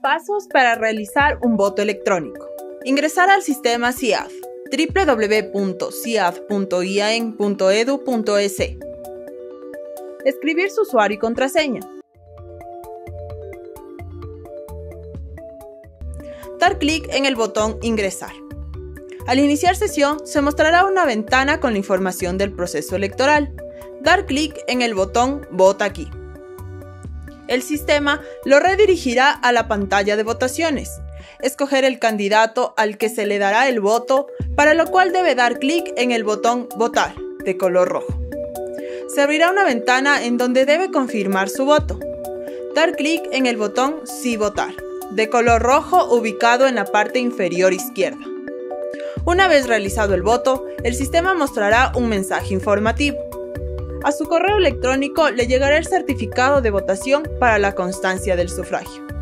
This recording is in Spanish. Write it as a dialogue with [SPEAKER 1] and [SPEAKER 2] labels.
[SPEAKER 1] Pasos para realizar un voto electrónico. Ingresar al sistema CIAD, www.ciad.iaen.edu.es. Escribir su usuario y contraseña. Dar clic en el botón Ingresar. Al iniciar sesión, se mostrará una ventana con la información del proceso electoral. Dar clic en el botón Vota aquí. El sistema lo redirigirá a la pantalla de votaciones. Escoger el candidato al que se le dará el voto, para lo cual debe dar clic en el botón Votar, de color rojo. Se abrirá una ventana en donde debe confirmar su voto. Dar clic en el botón Sí votar, de color rojo ubicado en la parte inferior izquierda. Una vez realizado el voto, el sistema mostrará un mensaje informativo. A su correo electrónico le llegará el certificado de votación para la constancia del sufragio.